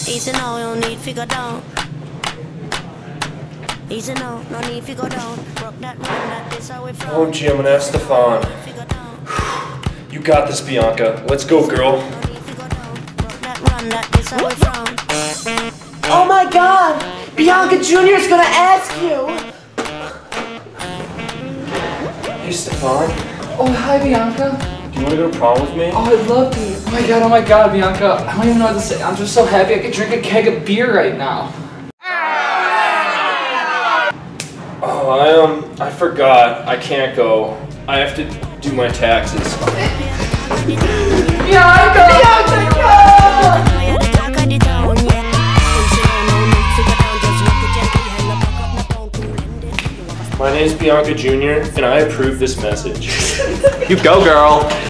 Easy now, no need to go down. Easy now, no need to go down. Rock that run, that is how we from. Oh, gee, I'm gonna have Stefan. You got this, Bianca. Let's go, girl. Oh my God! Bianca Jr. is gonna ask you! Hey, Stefan. Oh, hi, Bianca. Do you want to go to prom with me? Oh, I'd love to. Oh my God, Bianca. I don't even know what to say. I'm just so happy I could drink a keg of beer right now. Oh, I forgot. I can't go. I have to do my taxes. Bianca! My name is Bianca Jr., and I approve this message. You go, girl.